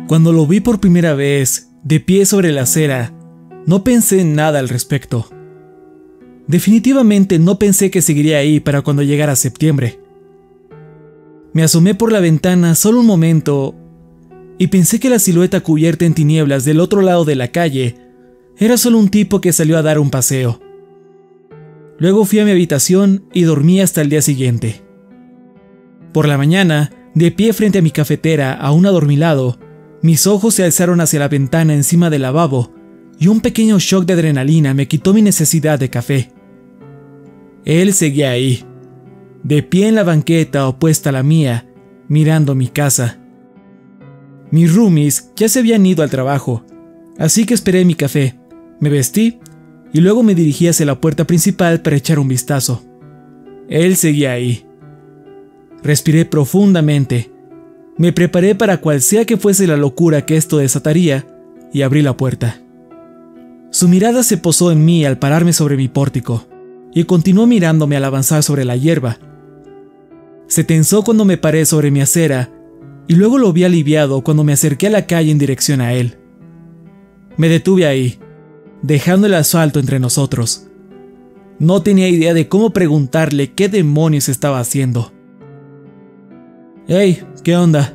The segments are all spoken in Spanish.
Cuando lo vi por primera vez, de pie sobre la acera, no pensé en nada al respecto. Definitivamente no pensé que seguiría ahí para cuando llegara septiembre. Me asomé por la ventana solo un momento y pensé que la silueta cubierta en tinieblas del otro lado de la calle era solo un tipo que salió a dar un paseo. Luego fui a mi habitación y dormí hasta el día siguiente. Por la mañana, de pie frente a mi cafetera a un adormilado, mis ojos se alzaron hacia la ventana encima del lavabo y un pequeño shock de adrenalina me quitó mi necesidad de café. Él seguía ahí, de pie en la banqueta opuesta a la mía, mirando mi casa. Mis roomies ya se habían ido al trabajo, así que esperé mi café, me vestí y luego me dirigí hacia la puerta principal para echar un vistazo. Él seguía ahí. Respiré profundamente, me preparé para cual sea que fuese la locura que esto desataría y abrí la puerta. Su mirada se posó en mí al pararme sobre mi pórtico y continuó mirándome al avanzar sobre la hierba. Se tensó cuando me paré sobre mi acera y luego lo vi aliviado cuando me acerqué a la calle en dirección a él. Me detuve ahí, dejando el asfalto entre nosotros. No tenía idea de cómo preguntarle qué demonios estaba haciendo. «Hey, ¿qué onda?»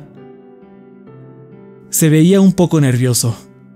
Se veía un poco nervioso.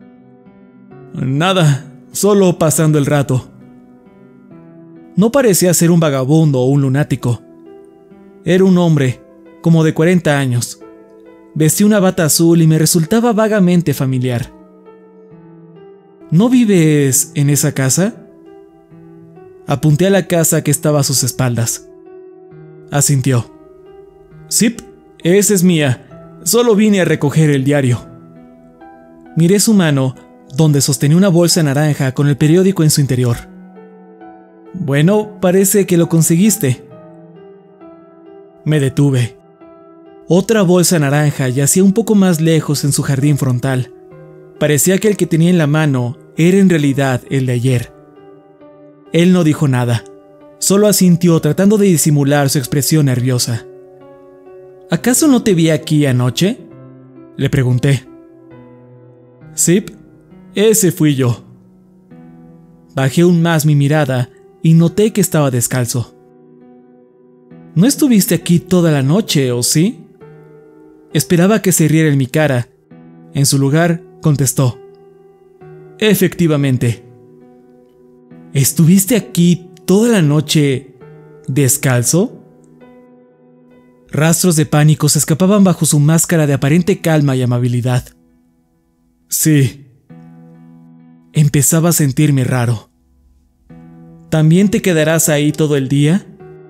«Nada, solo pasando el rato». No parecía ser un vagabundo o un lunático. Era un hombre, como de 40 años. Vestía una bata azul y me resultaba vagamente familiar. ¿No vives en esa casa?» Apunté a la casa que estaba a sus espaldas. Asintió. «Sí, esa es mía. Solo vine a recoger el diario». Miré su mano, donde sostenía una bolsa naranja con el periódico en su interior. «Bueno, parece que lo conseguiste». Me detuve. Otra bolsa naranja yacía un poco más lejos en su jardín frontal. Parecía que el que tenía en la mano era en realidad el de ayer. Él no dijo nada, solo asintió tratando de disimular su expresión nerviosa. «¿Acaso no te vi aquí anoche?», le pregunté. «Sí, ese fui yo». Bajé aún más mi mirada y noté que estaba descalzo. «¿No estuviste aquí toda la noche, o sí?». Esperaba que se riera en mi cara. En su lugar, contestó: «Efectivamente». «¿Estuviste aquí toda la noche descalzo?». Rastros de pánico se escapaban bajo su máscara de aparente calma y amabilidad. «Sí». Empezaba a sentirme raro. «¿También te quedarás ahí todo el día?».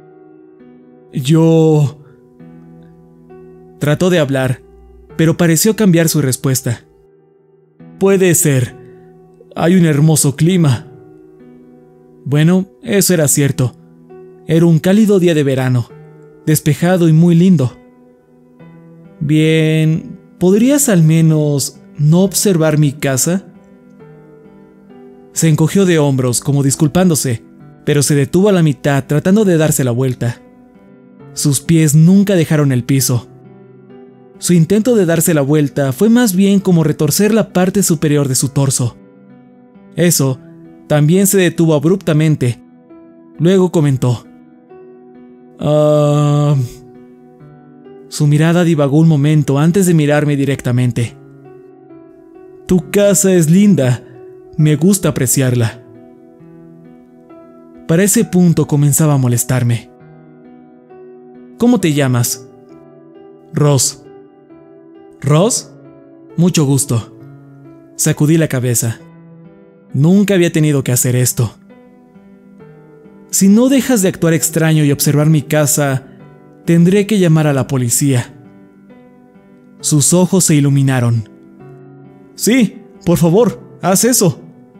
«Yo…». Trató de hablar, pero pareció cambiar su respuesta. «Puede ser. Hay un hermoso clima». Bueno, eso era cierto. Era un cálido día de verano, despejado y muy lindo. «Bien, ¿podrías al menos no observar mi casa?». Se encogió de hombros, como disculpándose, pero se detuvo a la mitad tratando de darse la vuelta. Sus pies nunca dejaron el piso. Su intento de darse la vuelta fue más bien como retorcer la parte superior de su torso. Eso también se detuvo abruptamente. Luego comentó: Su mirada divagó un momento antes de mirarme directamente. «Tu casa es linda. Me gusta apreciarla». Para ese punto comenzaba a molestarme. «¿Cómo te llamas?». «Ross». «¿Ross? Mucho gusto». Sacudí la cabeza. Nunca había tenido que hacer esto. «Si no dejas de actuar extraño y observar mi casa, tendré que llamar a la policía». Sus ojos se iluminaron. «Sí, por favor, haz eso».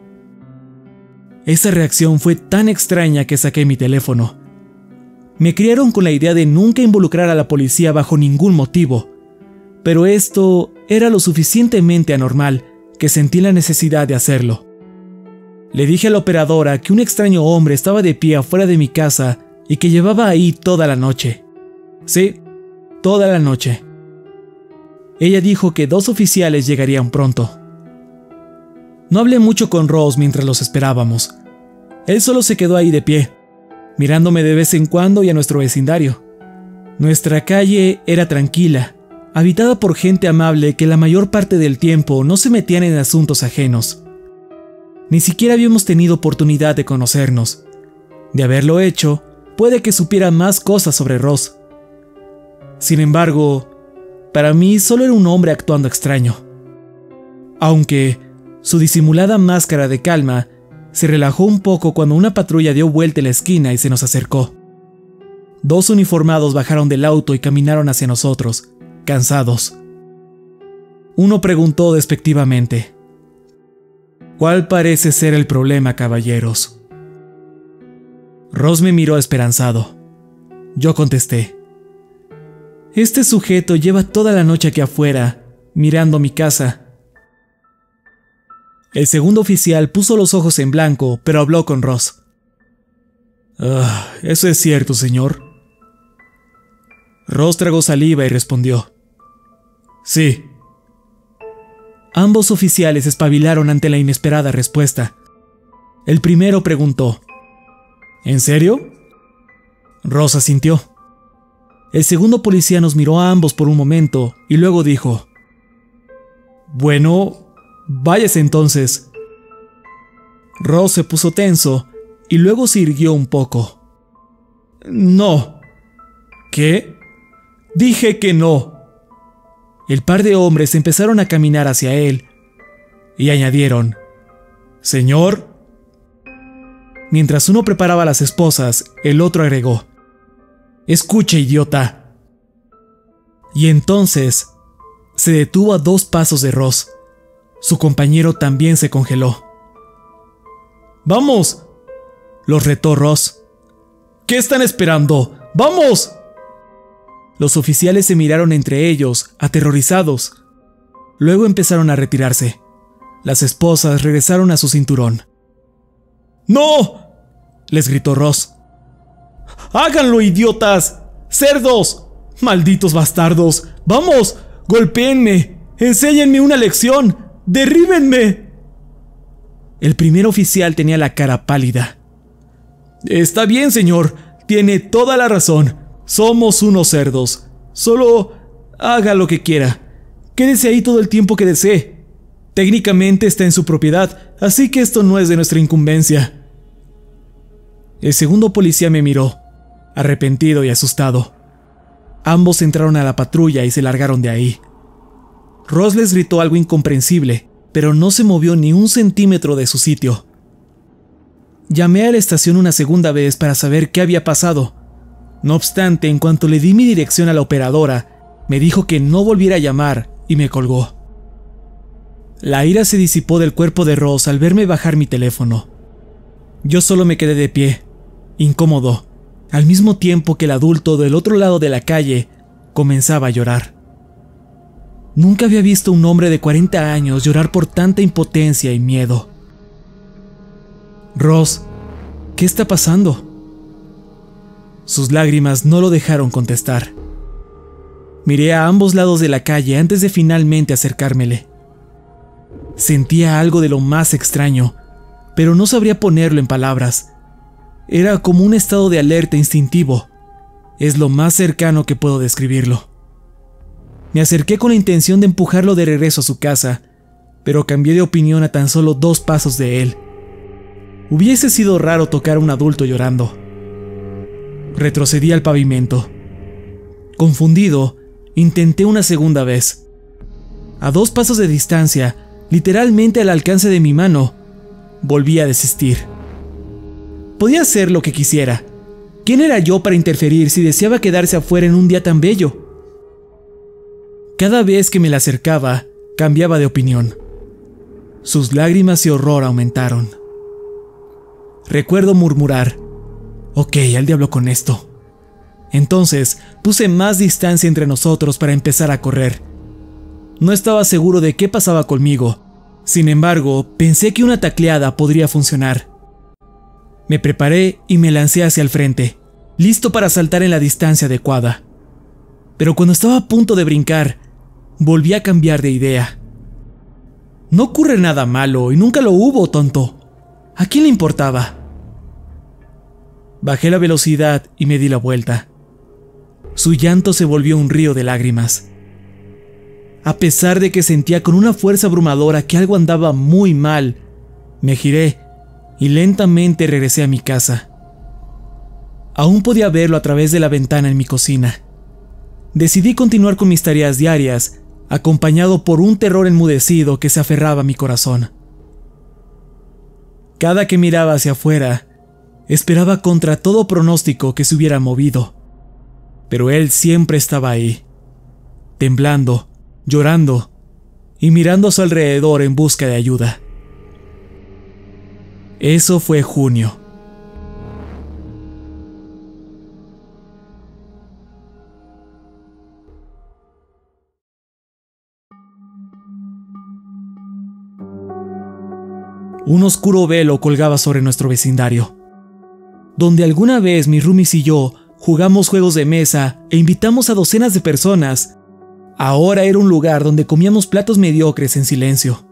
Esa reacción fue tan extraña que saqué mi teléfono. Me criaron con la idea de nunca involucrar a la policía bajo ningún motivo, pero esto era lo suficientemente anormal que sentí la necesidad de hacerlo. Le dije a la operadora que un extraño hombre estaba de pie afuera de mi casa y que llevaba ahí toda la noche. Sí, toda la noche. Ella dijo que 2 oficiales llegarían pronto. No hablé mucho con Ross mientras los esperábamos. Él solo se quedó ahí de pie, mirándome de vez en cuando y a nuestro vecindario. Nuestra calle era tranquila, habitada por gente amable que la mayor parte del tiempo no se metían en asuntos ajenos. Ni siquiera habíamos tenido oportunidad de conocernos. De haberlo hecho, puede que supiera más cosas sobre Ross. Sin embargo, para mí solo era un hombre actuando extraño. Aunque su disimulada máscara de calma se relajó un poco cuando una patrulla dio vuelta en la esquina y se nos acercó. 2 uniformados bajaron del auto y caminaron hacia nosotros, cansados. Uno preguntó despectivamente: ¿Cuál parece ser el problema, caballeros? Ross me miró esperanzado. Yo contesté: Este sujeto lleva toda la noche aquí afuera, mirando mi casa. El segundo oficial puso los ojos en blanco, pero habló con Ross. Eso es cierto, señor. Ross tragó saliva y respondió: Sí. Ambos oficiales espabilaron ante la inesperada respuesta. El primero preguntó: ¿En serio? Ross asintió. El segundo policía nos miró a ambos por un momento y luego dijo: Bueno, váyase entonces. Ross se puso tenso y luego se irguió un poco. No. ¿Qué? Dije que no. El par de hombres empezaron a caminar hacia él y añadieron: Señor. Mientras uno preparaba las esposas, el otro agregó: Escuche, idiota. Y entonces se detuvo a 2 pasos de Ross. Su compañero también se congeló. ¡Vamos!, los retó Ross. ¿Qué están esperando? ¡Vamos! Los oficiales se miraron entre ellos, aterrorizados. Luego empezaron a retirarse. Las esposas regresaron a su cinturón. ¡No!, les gritó Ross. ¡Háganlo, idiotas! ¡Cerdos! ¡Malditos bastardos! ¡Vamos! ¡Golpéenme! ¡Enséñenme una lección! ¡Derríbenme! El primer oficial tenía la cara pálida. Está bien, señor. Tiene toda la razón. Somos unos cerdos. Solo haga lo que quiera. Quédese ahí todo el tiempo que desee. Técnicamente está en su propiedad, así que esto no es de nuestra incumbencia. El segundo policía me miró, arrepentido y asustado. Ambos entraron a la patrulla y se largaron de ahí. Ross les gritó algo incomprensible, pero no se movió ni un centímetro de su sitio. Llamé a la estación una segunda vez para saber qué había pasado. No obstante, en cuanto le di mi dirección a la operadora, me dijo que no volviera a llamar y me colgó. La ira se disipó del cuerpo de Ross al verme bajar mi teléfono. Yo solo me quedé de pie, incómodo, al mismo tiempo que el adulto del otro lado de la calle comenzaba a llorar. Nunca había visto a un hombre de 40 años llorar por tanta impotencia y miedo. Ross, ¿qué está pasando? Sus lágrimas no lo dejaron contestar. Miré a ambos lados de la calle antes de finalmente acercármele. Sentía algo de lo más extraño, pero no sabría ponerlo en palabras. Era como un estado de alerta instintivo. Es lo más cercano que puedo describirlo. Me acerqué con la intención de empujarlo de regreso a su casa, pero cambié de opinión a tan solo 2 pasos de él. Hubiese sido raro tocar a un adulto llorando. Retrocedí al pavimento. Confundido, intenté una segunda vez. A 2 pasos de distancia, literalmente al alcance de mi mano, volví a desistir. Podía hacer lo que quisiera. ¿Quién era yo para interferir si deseaba quedarse afuera en un día tan bello? Cada vez que me le acercaba, cambiaba de opinión. Sus lágrimas y horror aumentaron. Recuerdo murmurar: Ok, al diablo con esto. Entonces puse más distancia entre nosotros para empezar a correr. No estaba seguro de qué pasaba conmigo. Sin embargo, pensé que una tacleada podría funcionar. Me preparé y me lancé hacia el frente, listo para saltar en la distancia adecuada. Pero cuando estaba a punto de brincar, volví a cambiar de idea. No ocurre nada malo y nunca lo hubo, tonto. ¿A quién le importaba? Bajé la velocidad y me di la vuelta. Su llanto se volvió un río de lágrimas. A pesar de que sentía con una fuerza abrumadora que algo andaba muy mal, me giré y lentamente regresé a mi casa. Aún podía verlo a través de la ventana en mi cocina. Decidí continuar con mis tareas diarias, acompañado por un terror enmudecido que se aferraba a mi corazón. Cada que miraba hacia afuera, esperaba contra todo pronóstico que se hubiera movido. Pero él siempre estaba ahí, temblando, llorando y mirando a su alrededor en busca de ayuda. Eso fue junio. Un oscuro velo colgaba sobre nuestro vecindario. Donde alguna vez mis roomies y yo jugamos juegos de mesa e invitamos a docenas de personas, ahora era un lugar donde comíamos platos mediocres en silencio.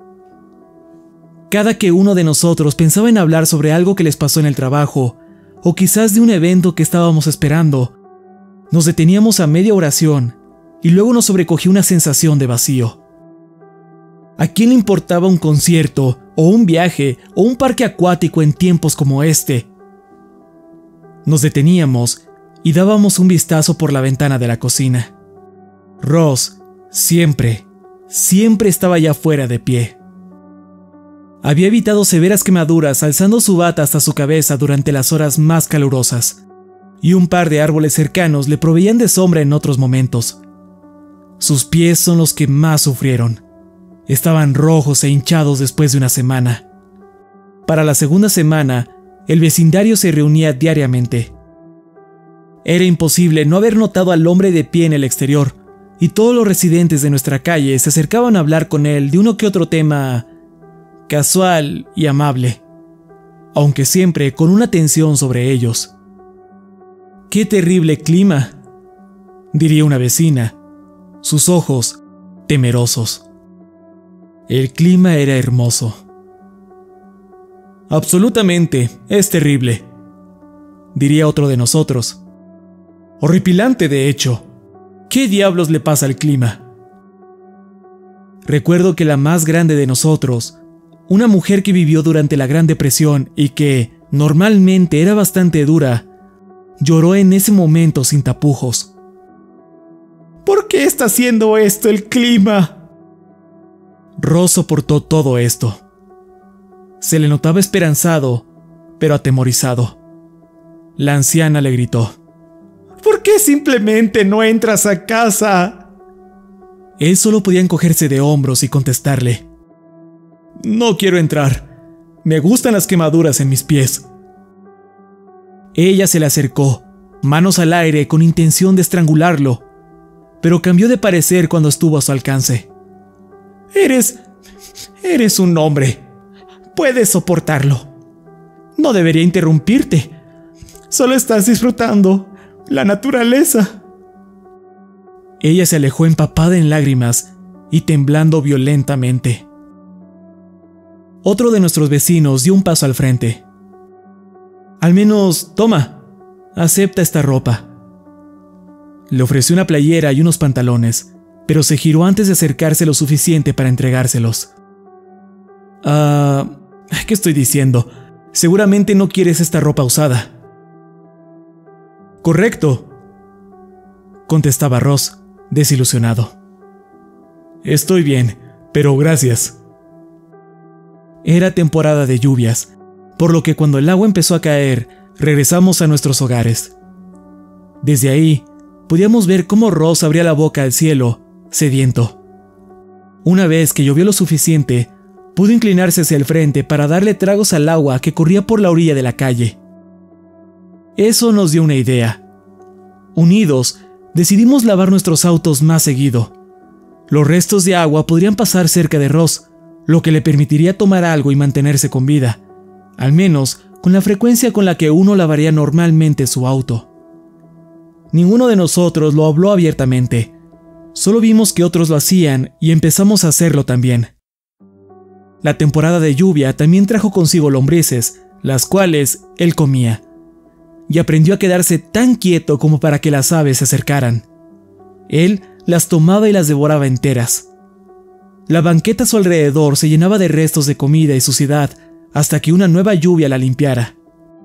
Cada que uno de nosotros pensaba en hablar sobre algo que les pasó en el trabajo, o quizás de un evento que estábamos esperando, nos deteníamos a media oración y luego nos sobrecogía una sensación de vacío. ¿A quién le importaba un concierto, o un viaje, o un parque acuático en tiempos como este? Nos deteníamos y dábamos un vistazo por la ventana de la cocina. Ross siempre estaba allá afuera de pie. Había evitado severas quemaduras alzando su bata hasta su cabeza durante las horas más calurosas, y un par de árboles cercanos le proveían de sombra en otros momentos. Sus pies son los que más sufrieron. Estaban rojos e hinchados después de una semana. Para la segunda semana, el vecindario se reunía diariamente. Era imposible no haber notado al hombre de pie en el exterior, y todos los residentes de nuestra calle se acercaban a hablar con él de uno que otro tema casual y amable, aunque siempre con una tensión sobre ellos. ¡Qué terrible clima!, diría una vecina, sus ojos temerosos. El clima era hermoso. Absolutamente, es terrible, diría otro de nosotros. Horripilante, de hecho. ¿Qué diablos le pasa al clima? Recuerdo que la más grande de nosotros, una mujer que vivió durante la Gran Depresión y que, normalmente, era bastante dura, lloró en ese momento sin tapujos. ¿Por qué está haciendo esto el clima? Ross soportó todo esto. Se le notaba esperanzado, pero atemorizado. La anciana le gritó: ¿por qué simplemente no entras a casa? Él solo podía encogerse de hombros y contestarle: no quiero entrar. Me gustan las quemaduras en mis pies. Ella se le acercó, manos al aire con intención de estrangularlo, pero cambió de parecer cuando estuvo a su alcance. Eres un hombre. Puedes soportarlo. No debería interrumpirte. Solo estás disfrutando la naturaleza. Ella se alejó empapada en lágrimas y temblando violentamente. Otro de nuestros vecinos dio un paso al frente. Al menos, toma, acepta esta ropa. Le ofreció una playera y unos pantalones, pero se giró antes de acercarse lo suficiente para entregárselos. ¿Qué estoy diciendo? Seguramente no quieres esta ropa usada. Correcto, contestaba Ross, desilusionado. Estoy bien, pero gracias. Era temporada de lluvias, por lo que cuando el agua empezó a caer, regresamos a nuestros hogares. Desde ahí, podíamos ver cómo Ross abría la boca al cielo, sediento. Una vez que llovió lo suficiente, pudo inclinarse hacia el frente para darle tragos al agua que corría por la orilla de la calle. Eso nos dio una idea. Unidos, decidimos lavar nuestros autos más seguido. Los restos de agua podrían pasar cerca de Ross, lo que le permitiría tomar algo y mantenerse con vida, al menos con la frecuencia con la que uno lavaría normalmente su auto. Ninguno de nosotros lo habló abiertamente, Solo vimos que otros lo hacían y empezamos a hacerlo también. La temporada de lluvia también trajo consigo lombrices, las cuales él comía, y aprendió a quedarse tan quieto como para que las aves se acercaran. Él las tomaba y las devoraba enteras. La banqueta a su alrededor se llenaba de restos de comida y suciedad hasta que una nueva lluvia la limpiara.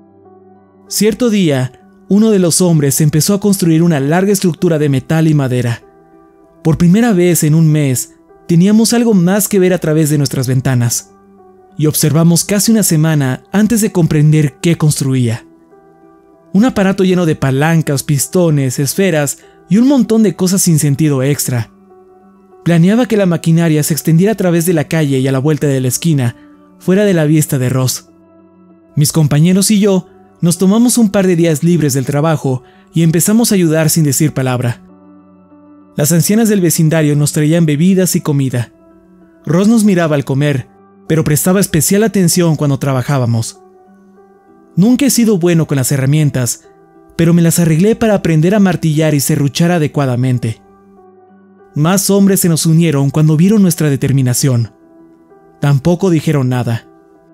Cierto día, uno de los hombres empezó a construir una larga estructura de metal y madera. Por primera vez en un mes, teníamos algo más que ver a través de nuestras ventanas, y observamos casi una semana antes de comprender qué construía. Un aparato lleno de palancas, pistones, esferas y un montón de cosas sin sentido extra. Planeaba que la maquinaria se extendiera a través de la calle y a la vuelta de la esquina, fuera de la vista de Ross. Mis compañeros y yo nos tomamos un par de días libres del trabajo y empezamos a ayudar sin decir palabra. Las ancianas del vecindario nos traían bebidas y comida. Ross nos miraba al comer, pero prestaba especial atención cuando trabajábamos. Nunca he sido bueno con las herramientas, pero me las arreglé para aprender a martillar y serruchar adecuadamente. Más hombres se nos unieron cuando vieron nuestra determinación. Tampoco dijeron nada.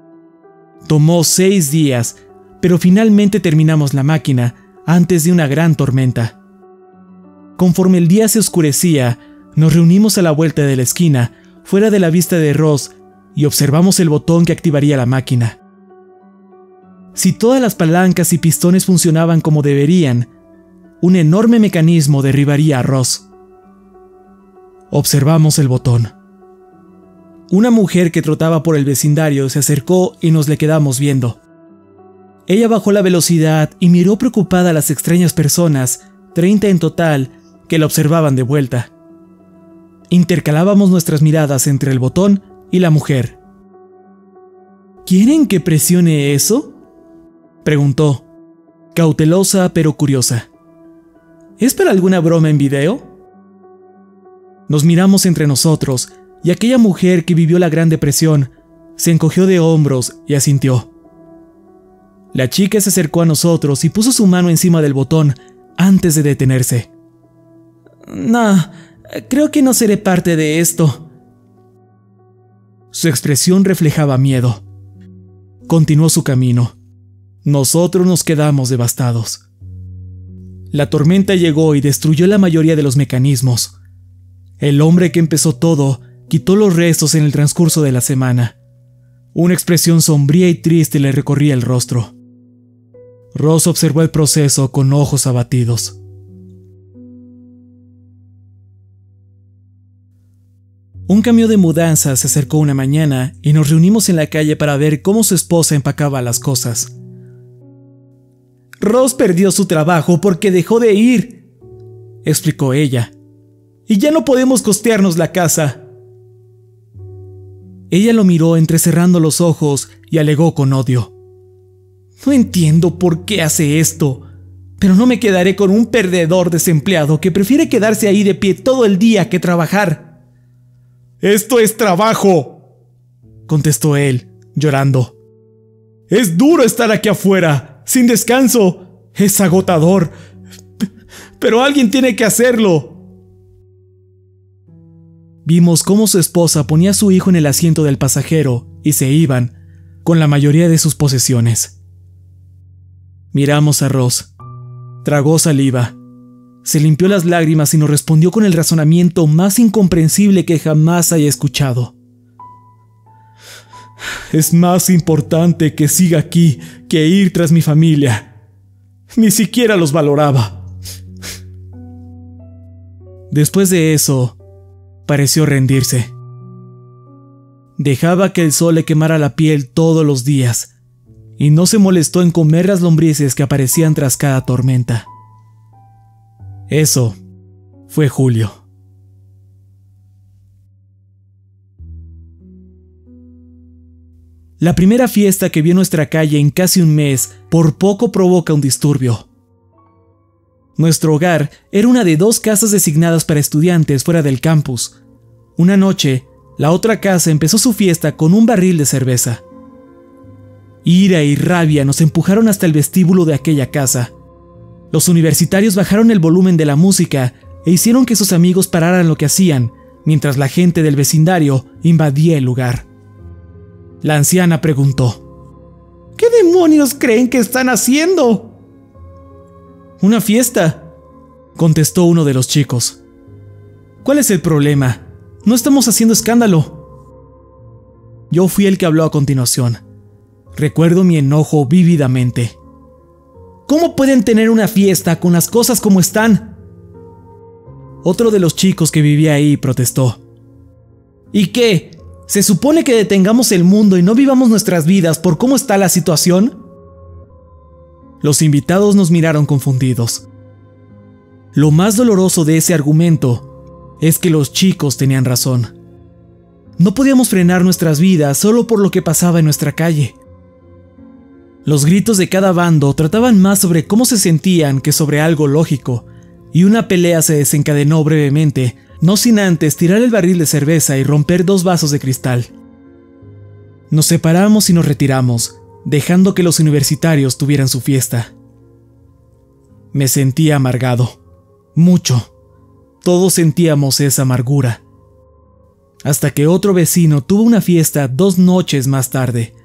Tomó 6 días, pero finalmente terminamos la máquina antes de una gran tormenta. Conforme el día se oscurecía, nos reunimos a la vuelta de la esquina, fuera de la vista de Ross, y observamos el botón que activaría la máquina. Si todas las palancas y pistones funcionaban como deberían, un enorme mecanismo derribaría a Ross. Observamos el botón. Una mujer que trotaba por el vecindario se acercó y nos le quedamos viendo. Ella bajó la velocidad y miró preocupada a las extrañas personas, 30 en total, que la observaban de vuelta. Intercalábamos nuestras miradas entre el botón y la mujer. ¿Quieren que presione eso?, preguntó, cautelosa pero curiosa. ¿Es para alguna broma en video? Nos miramos entre nosotros y aquella mujer que vivió la Gran Depresión se encogió de hombros y asintió. La chica se acercó a nosotros y puso su mano encima del botón antes de detenerse. No, creo que no seré parte de esto. Su expresión reflejaba miedo. Continuó su camino. Nosotros nos quedamos devastados. La tormenta llegó y destruyó la mayoría de los mecanismos. El hombre que empezó todo quitó los restos en el transcurso de la semana. Una expresión sombría y triste le recorría el rostro. Ross observó el proceso con ojos abatidos. Un camión de mudanza se acercó una mañana y nos reunimos en la calle para ver cómo su esposa empacaba las cosas. Ross perdió su trabajo porque dejó de ir, explicó ella, y ya no podemos costearnos la casa. Ella lo miró entrecerrando los ojos y alegó con odio. No entiendo por qué hace esto, pero no me quedaré con un perdedor desempleado que prefiere quedarse ahí de pie todo el día que trabajar. «Esto es trabajo», contestó él, llorando. «Es duro estar aquí afuera, sin descanso. Es agotador. Pero alguien tiene que hacerlo». Vimos cómo su esposa ponía a su hijo en el asiento del pasajero y se iban, con la mayoría de sus posesiones. Miramos a Ross. Tragó saliva. Se limpió las lágrimas y nos respondió con el razonamiento más incomprensible que jamás haya escuchado. «Es más importante que siga aquí que ir tras mi familia. Ni siquiera los valoraba». Después de eso, pareció rendirse. Dejaba que el sol le quemara la piel todos los días, y no se molestó en comer las lombrices que aparecían tras cada tormenta. Eso fue julio. La primera fiesta que vio nuestra calle en casi un mes por poco provoca un disturbio. Nuestro hogar era una de 2 casas designadas para estudiantes fuera del campus. Una noche, la otra casa empezó su fiesta con un barril de cerveza. Ira y rabia nos empujaron hasta el vestíbulo de aquella casa. Los universitarios bajaron el volumen de la música e hicieron que sus amigos pararan lo que hacían, mientras la gente del vecindario invadía el lugar. La anciana preguntó: ¿Qué demonios creen que están haciendo? Una fiesta, contestó uno de los chicos. ¿Cuál es el problema? No estamos haciendo escándalo. Yo fui el que habló a continuación. Recuerdo mi enojo vívidamente. ¿Cómo pueden tener una fiesta con las cosas como están? Otro de los chicos que vivía ahí protestó. ¿Y qué? ¿Se supone que detengamos el mundo y no vivamos nuestras vidas por cómo está la situación? Los invitados nos miraron confundidos. Lo más doloroso de ese argumento es que los chicos tenían razón. No podíamos frenar nuestras vidas solo por lo que pasaba en nuestra calle. Los gritos de cada bando trataban más sobre cómo se sentían que sobre algo lógico, y una pelea se desencadenó brevemente, no sin antes tirar el barril de cerveza y romper 2 vasos de cristal. Nos separamos y nos retiramos, dejando que los universitarios tuvieran su fiesta. Me sentía amargado. Mucho. Todos sentíamos esa amargura. Hasta que otro vecino tuvo una fiesta 2 noches más tarde.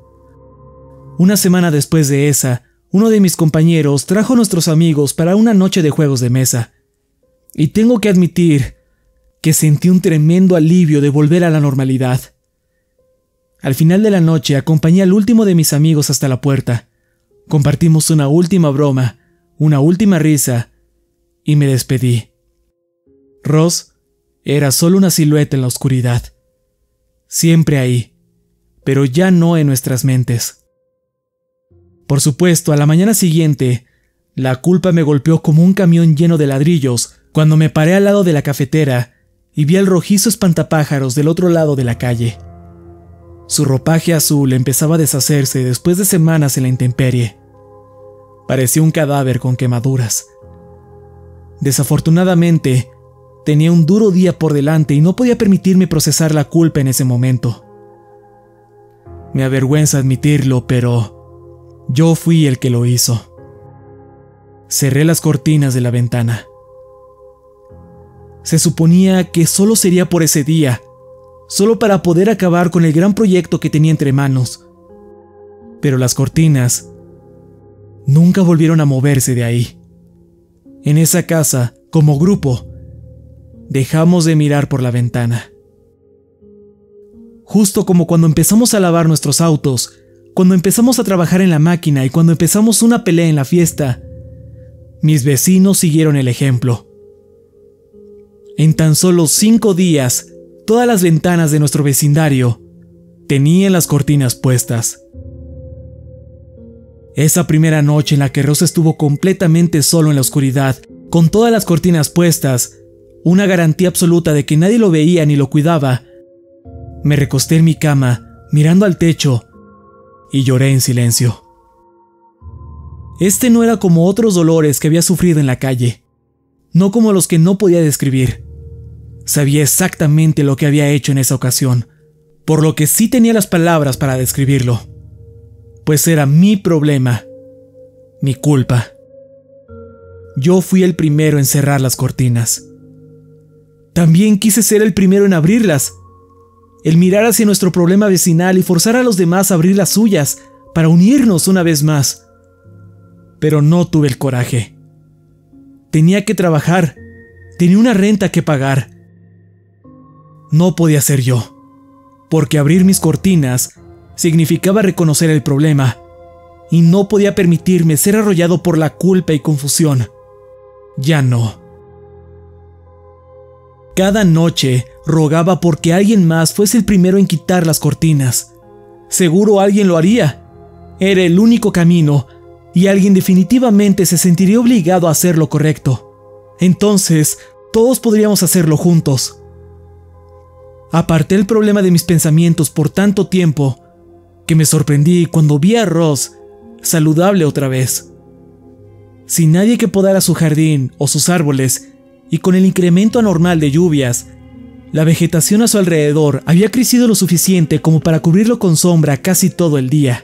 Una semana después de esa, uno de mis compañeros trajo a nuestros amigos para una noche de juegos de mesa. Y tengo que admitir que sentí un tremendo alivio de volver a la normalidad. Al final de la noche acompañé al último de mis amigos hasta la puerta. Compartimos una última broma, una última risa, y me despedí. Ross era solo una silueta en la oscuridad. Siempre ahí, pero ya no en nuestras mentes. Por supuesto, a la mañana siguiente, la culpa me golpeó como un camión lleno de ladrillos cuando me paré al lado de la cafetera y vi el rojizo espantapájaros del otro lado de la calle. Su ropaje azul empezaba a deshacerse después de semanas en la intemperie. Parecía un cadáver con quemaduras. Desafortunadamente, tenía un duro día por delante y no podía permitirme procesar la culpa en ese momento. Me avergüenza admitirlo, pero yo fui el que lo hizo. Cerré las cortinas de la ventana. Se suponía que solo sería por ese día, solo para poder acabar con el gran proyecto que tenía entre manos. Pero las cortinas nunca volvieron a moverse de ahí. En esa casa, como grupo, dejamos de mirar por la ventana. Justo como cuando empezamos a lavar nuestros autos, cuando empezamos a trabajar en la máquina y cuando empezamos una pelea en la fiesta, mis vecinos siguieron el ejemplo. En tan solo 5 días, todas las ventanas de nuestro vecindario tenían las cortinas puestas. Esa primera noche en la que Ross estuvo completamente solo en la oscuridad, con todas las cortinas puestas, una garantía absoluta de que nadie lo veía ni lo cuidaba, me recosté en mi cama, mirando al techo, y lloré en silencio. Este no era como otros dolores que había sufrido en la calle, no como los que no podía describir. Sabía exactamente lo que había hecho en esa ocasión, por lo que sí tenía las palabras para describirlo, pues era mi problema, mi culpa. Yo fui el primero en cerrar las cortinas. También quise ser el primero en abrirlas, el mirar hacia nuestro problema vecinal y forzar a los demás a abrir las suyas para unirnos una vez más. Pero no tuve el coraje. Tenía que trabajar, tenía una renta que pagar. No podía ser yo, porque abrir mis cortinas significaba reconocer el problema, y no podía permitirme ser arrollado por la culpa y confusión. Ya no. Cada noche rogaba porque alguien más fuese el primero en quitar las cortinas. Seguro alguien lo haría. Era el único camino, y alguien definitivamente se sentiría obligado a hacer lo correcto. Entonces, todos podríamos hacerlo juntos. Aparté el problema de mis pensamientos por tanto tiempo que me sorprendí cuando vi a Ross saludable otra vez. Sin nadie que podara su jardín o sus árboles, y con el incremento anormal de lluvias, la vegetación a su alrededor había crecido lo suficiente como para cubrirlo con sombra casi todo el día.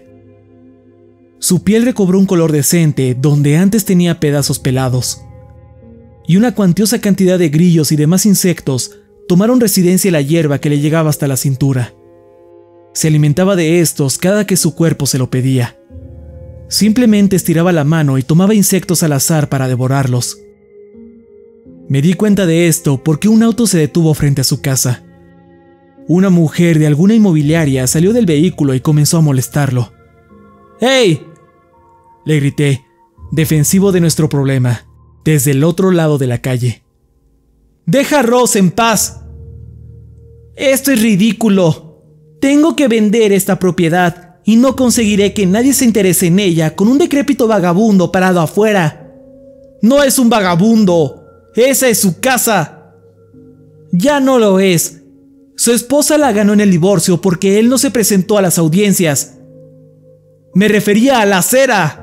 Su piel recobró un color decente donde antes tenía pedazos pelados. y una cuantiosa cantidad de grillos y demás insectos tomaron residencia en la hierba que le llegaba hasta la cintura. Se alimentaba de estos cada que su cuerpo se lo pedía. Simplemente estiraba la mano y tomaba insectos al azar para devorarlos. Me di cuenta de esto porque un auto se detuvo frente a su casa. Una mujer de alguna inmobiliaria salió del vehículo y comenzó a molestarlo. ¡Hey!, le grité, defensivo de nuestro problema, desde el otro lado de la calle. ¡Deja a Ross en paz! ¡Esto es ridículo! Tengo que vender esta propiedad y no conseguiré que nadie se interese en ella con un decrépito vagabundo parado afuera. ¡No es un vagabundo! ¡Esa es su casa! Ya no lo es. Su esposa la ganó en el divorcio porque él no se presentó a las audiencias. Me refería a la acera.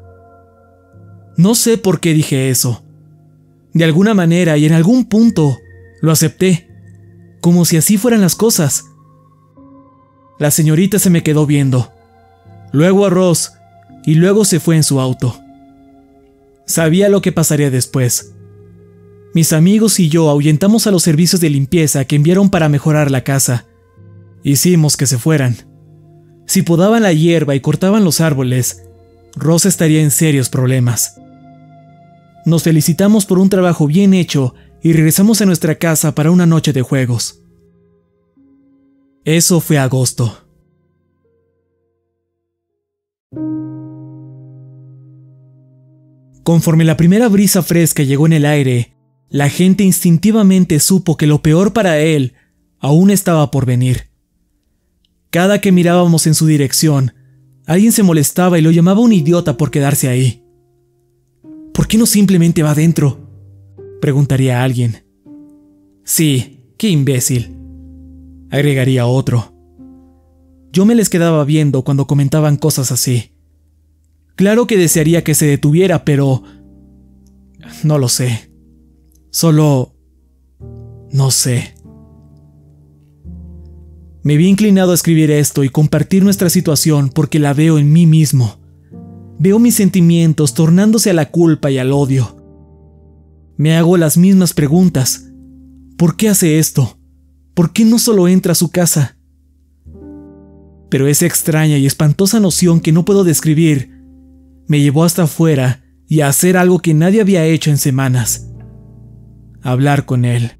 No sé por qué dije eso. De alguna manera y en algún punto lo acepté, como si así fueran las cosas. La señorita se me quedó viendo, luego a Ross y luego se fue en su auto. Sabía lo que pasaría después. Mis amigos y yo ahuyentamos a los servicios de limpieza que enviaron para mejorar la casa. Hicimos que se fueran. Si podaban la hierba y cortaban los árboles, Ross estaría en serios problemas. Nos felicitamos por un trabajo bien hecho y regresamos a nuestra casa para una noche de juegos. Eso fue agosto. Conforme la primera brisa fresca llegó en el aire, la gente instintivamente supo que lo peor para él aún estaba por venir. Cada que mirábamos en su dirección, alguien se molestaba y lo llamaba un idiota por quedarse ahí. ¿Por qué no simplemente va adentro?, preguntaría alguien. Sí, qué imbécil, agregaría otro. Yo me les quedaba viendo cuando comentaban cosas así. Claro que desearía que se detuviera, pero no lo sé. Solo no sé. Me vi inclinado a escribir esto y compartir nuestra situación porque la veo en mí mismo. Veo mis sentimientos tornándose a la culpa y al odio. Me hago las mismas preguntas. ¿Por qué hace esto? ¿Por qué no solo entra a su casa? Pero esa extraña y espantosa noción que no puedo describir me llevó hasta afuera y a hacer algo que nadie había hecho en semanas: hablar con él.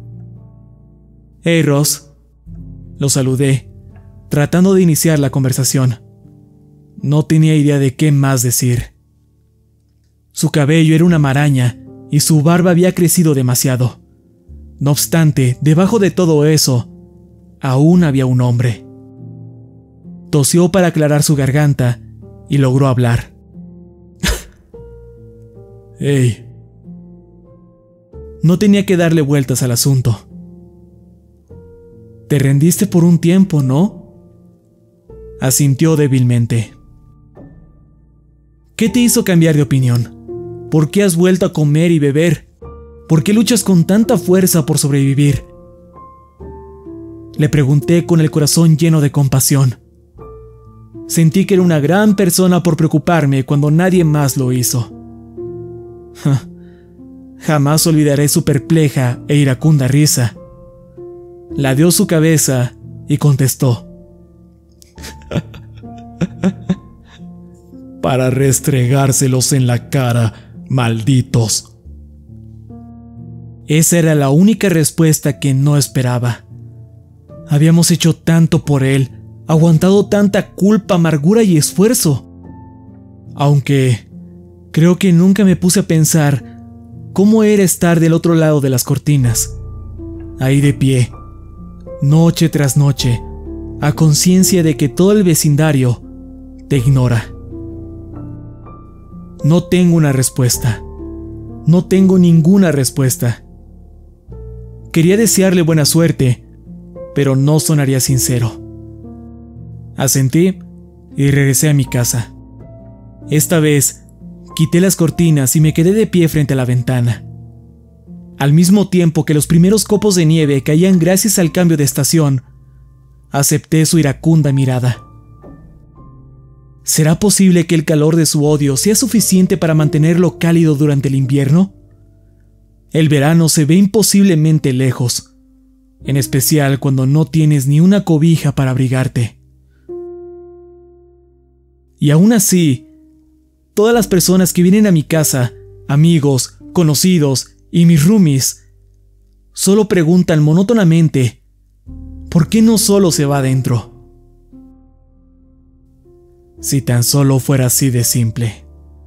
«Hey, Ross», lo saludé, tratando de iniciar la conversación. No tenía idea de qué más decir. Su cabello era una maraña y su barba había crecido demasiado. No obstante, debajo de todo eso, aún había un hombre. Tosió para aclarar su garganta y logró hablar. «Hey». No tenía que darle vueltas al asunto. «Te rendiste por un tiempo, ¿no?», asintió débilmente. «¿Qué te hizo cambiar de opinión? ¿Por qué has vuelto a comer y beber? ¿Por qué luchas con tanta fuerza por sobrevivir?», le pregunté con el corazón lleno de compasión. Sentí que era una gran persona por preocuparme cuando nadie más lo hizo. Jamás olvidaré su perpleja e iracunda risa. Ladeó su cabeza y contestó: «Para restregárselos en la cara, malditos». Esa era la única respuesta que no esperaba. Habíamos hecho tanto por él, aguantado tanta culpa, amargura y esfuerzo. Aunque creo que nunca me puse a pensar cómo era estar del otro lado de las cortinas, ahí de pie, noche tras noche, a conciencia de que todo el vecindario te ignora. No tengo una respuesta. No tengo ninguna respuesta. Quería desearle buena suerte, pero no sonaría sincero. Asentí y regresé a mi casa. Esta vez, quité las cortinas y me quedé de pie frente a la ventana. Al mismo tiempo que los primeros copos de nieve caían gracias al cambio de estación, acepté su iracunda mirada. ¿Será posible que el calor de su odio sea suficiente para mantenerlo cálido durante el invierno? El verano se ve imposiblemente lejos, en especial cuando no tienes ni una cobija para abrigarte. Y aún así, todas las personas que vienen a mi casa, amigos, conocidos y mis roomies, solo preguntan monótonamente, ¿por qué no solo se va adentro? Si tan solo fuera así de simple.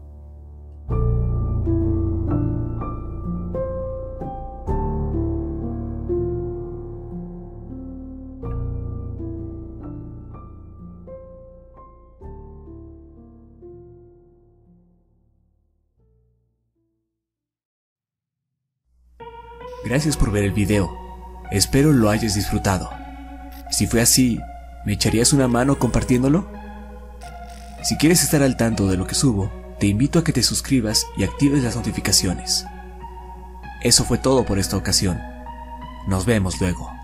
Gracias por ver el video, espero lo hayas disfrutado. Si fue así, ¿me echarías una mano compartiéndolo? Si quieres estar al tanto de lo que subo, te invito a que te suscribas y actives las notificaciones. Eso fue todo por esta ocasión. Nos vemos luego.